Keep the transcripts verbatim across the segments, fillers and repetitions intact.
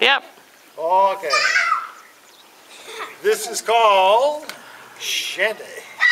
Yep. Okay. This is called Shanty.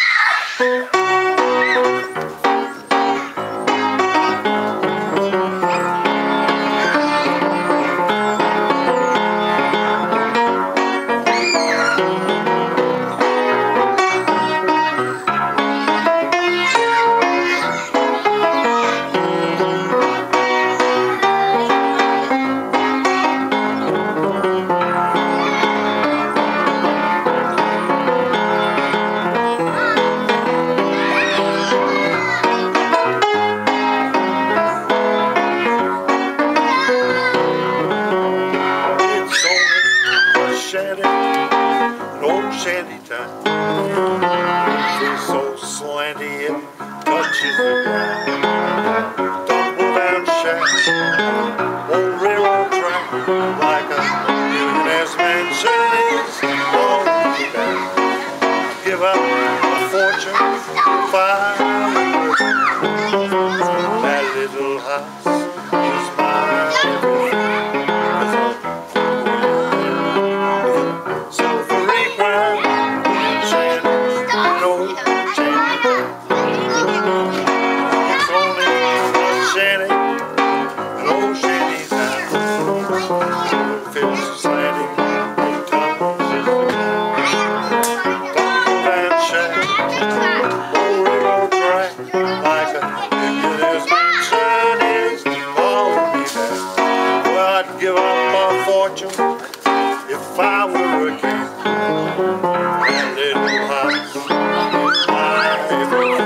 Shanty, an old shanty time. Feels so slanty it touches the ground. Tumble down shaft, old railroad track, like a millionaire's mansion is on the back. Give up a fortune if I would. That little house is my everything. Give up my fortune if I were a king. That little house is my everything.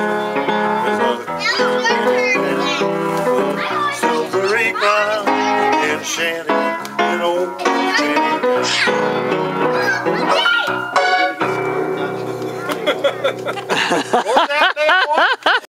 There's a silvery cloud in Shanty, an old Shanty. What's that there, boy?